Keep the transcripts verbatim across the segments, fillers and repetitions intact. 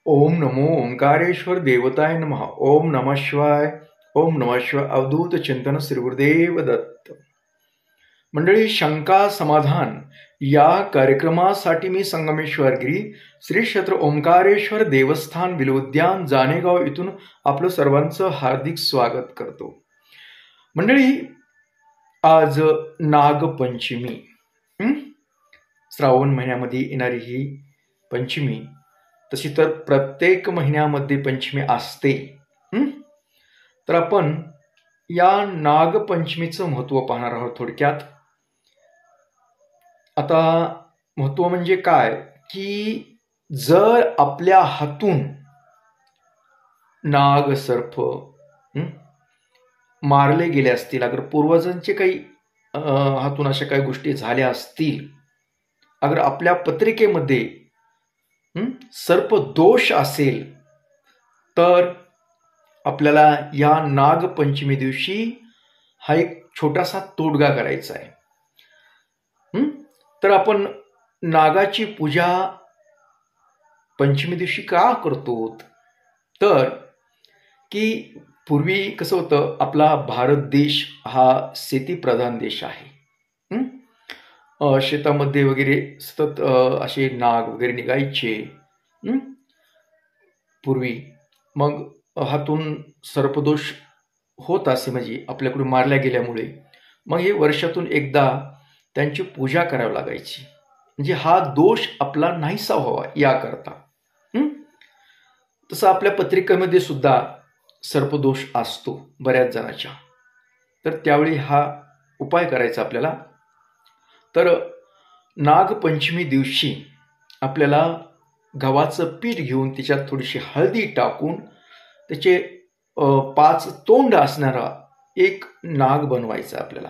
ओम नमो ओंकारेश्वर देवताय नमः. ओम नमः शिवाय. ओम नमः शिवाय. अवधूत चिंतन श्री गुरुदेव दत्त. मंडळी, शंका समाधान या कार्यक्रमासाठी मी संगमेश्वरगिरी श्री क्षेत्र ओंकारेश्वर देवस्थान विलोद्यान जानेगाव इथून आपलं सर्वांचं हार्दिक स्वागत करतो. मंडळी, आज नागपंचमी, श्रावण महिन्यामध्ये येणारी ही पंचमी. तशी तर प्रत्येक महिन्यामध्ये पंचमी असते. तर आपण या नागपंचमीचं महत्त्व पाहणार आहोत थोडक्यात. आता महत्त्व म्हणजे काय, की जर आपल्या हातून नाग सर्प मारले गेले असतील, अगर पूर्वजांचे काही हातून अशा काही गोष्टी झाल्या असतील, अगर आपल्या पत्रिकेमध्ये सर्प दोष असेल, तर आपल्याला या नागपंचमी दिवशी हा एक छोटासा तोडगा करायचा आहे. तर आपण नागाची पूजा पंचमी दिवशी का करतो, तर की पूर्वी कसं होतं, आपला भारत देश हा शेतीप्रधान देश आहे. शेतामध्ये वगैरे सतत असे नाग वगैरे निघायचे पूर्वी. मग हातून सर्पदोष होत असे, म्हणजे आपल्याकडून मारल्या गेल्यामुळे मग हे वर्षातून एकदा त्यांची पूजा करावी लागायची, म्हणजे हा दोष आपला नाहीसा व्हावा याकरता. तसं आपल्या पत्रिकेमध्ये सुद्धा सर्पदोष असतो बऱ्याच जणांच्या. तर त्यावेळी हा उपाय करायचा आपल्याला. तर नागपंचमी दिवशी आपल्याला गव्हाचं पीठ घेऊन त्याच्यात थोडीशी हळदी टाकून त्याचे पाच तोंड असणारा एक नाग बनवायचा आपल्याला.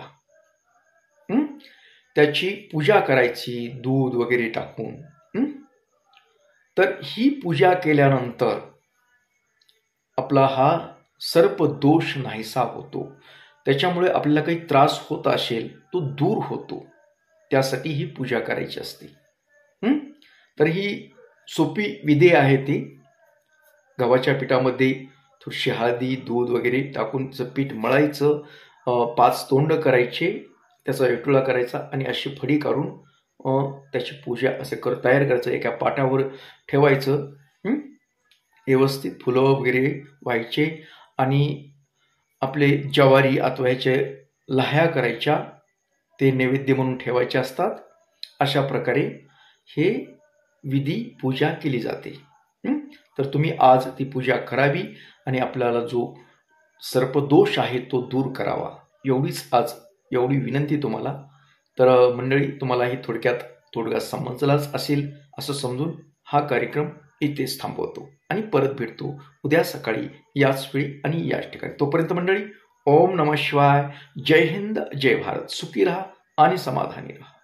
त्याची पूजा करायची दूध वगैरे टाकून. तर ही पूजा केल्यानंतर आपला हा सर्प दोष नाहीसा होतो. त्याच्यामुळे आपल्याला काही त्रास होत असेल तो दूर होतो. त्यासाठी ही पूजा करायची असते. तर ही सोपी विधी आहे ती. गव्हाच्या पिठामध्ये थोडीशी हळदी दूध वगैरे टाकून त्याचं पीठ मळायचं, पाच तोंड करायचे, त्याचा रेटुळा करायचा आणि अशी फडी काढून त्याची पूजा असे कर तयार करायचं. एका पाटावर ठेवायचं, व्यवस्थित फुलं वगैरे व्हायचे आणि आपले ज्वारी अथवा ह्याचे लाह्या करायच्या, ते नैवेद्य म्हणून ठेवायचे असतात. अशा प्रकारे हे विधी पूजा केली जाते. तर तुम्ही आज ती पूजा करावी आणि आपल्याला जो सर्पदोष आहे तो दूर करावा, एवढीच आज एवढी विनंती तुम्हाला. तर मंडळी, तुम्हाला ही थोडक्यात तोडगा समजलाच असेल असं समजून हा कार्यक्रम इथेच थांबवतो आणि परत भेटतो उद्या सकाळी याच वेळी आणि याच ठिकाणी. तोपर्यंत मंडळी, ओम नमः शिवाय. जय हिंद, जय भारत. सुखी राहा आणि समाधानी राहा.